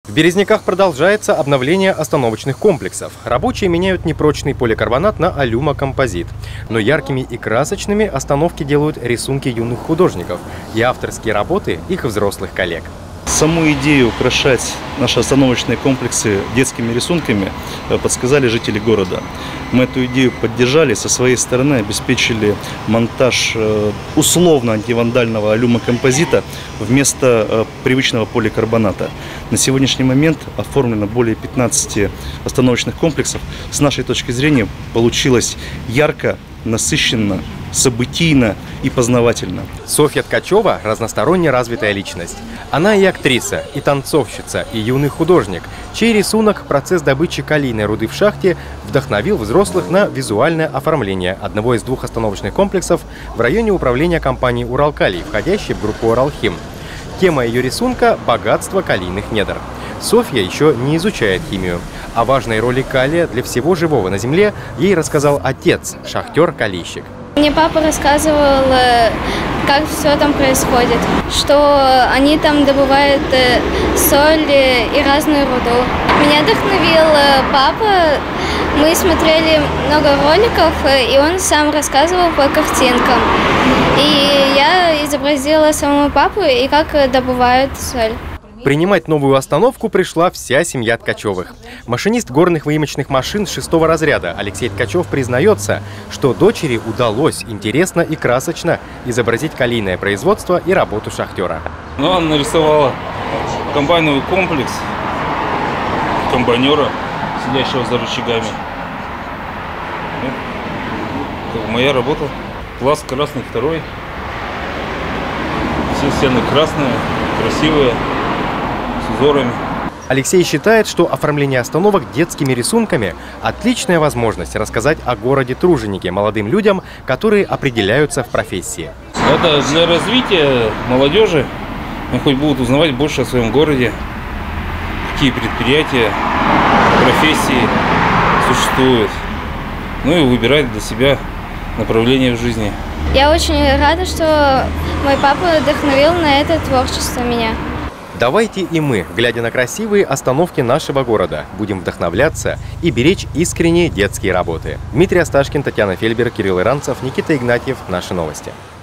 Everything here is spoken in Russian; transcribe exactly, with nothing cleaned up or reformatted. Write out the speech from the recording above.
В Березняках продолжается обновление остановочных комплексов. Рабочие меняют непрочный поликарбонат на алюмокомпозит. Но яркими и красочными остановки делают рисунки юных художников и авторские работы их взрослых коллег. Саму идею украшать наши остановочные комплексы детскими рисунками подсказали жители города. Мы эту идею поддержали, со своей стороны обеспечили монтаж условно антивандального алюмокомпозита вместо привычного поликарбоната. На сегодняшний момент оформлено более пятнадцати остановочных комплексов. С нашей точки зрения получилось ярко, насыщенно, событийно и познавательно. Софья Ткачева – разносторонне развитая личность. Она и актриса, и танцовщица, и юный художник, чей рисунок «Процесс добычи калийной руды в шахте» вдохновил взрослых на визуальное оформление одного из двух остановочных комплексов в районе управления компании «Уралкалий», входящей в группу «Уралхим». Тема ее рисунка – богатство калийных недр. Софья еще не изучает химию. О важной роли калия для всего живого на Земле ей рассказал отец, шахтер-калийщик. Мне папа рассказывал, как все там происходит, что они там добывают соль и разную руду. Меня вдохновил папа. Мы смотрели много роликов, и он сам рассказывал по картинкам. И я изобразила самого папу и как добывают соль. Принимать новую остановку пришла вся семья Ткачевых. Машинист горных выемочных машин шестого разряда Алексей Ткачев признается, что дочери удалось интересно и красочно изобразить калийное производство и работу шахтера. Ну, она нарисовала комбайновый комплекс комбайнера, сидящего за рычагами. Ну, моя работа. Класс красный второй. Все стены красные, красивые. Узорами. Алексей считает, что оформление остановок детскими рисунками – отличная возможность рассказать о городе-труженике молодым людям, которые определяются в профессии. Это для развития молодежи. Они хоть будут узнавать больше о своем городе, какие предприятия, профессии существуют. Ну и выбирать для себя направление в жизни. Я очень рада, что мой папа вдохновил на это творчество меня. Давайте и мы, глядя на красивые остановки нашего города, будем вдохновляться и беречь искренние детские работы. Дмитрий Асташкин, Татьяна Фельбер, Кирилл Иранцев, Никита Игнатьев. Наши новости.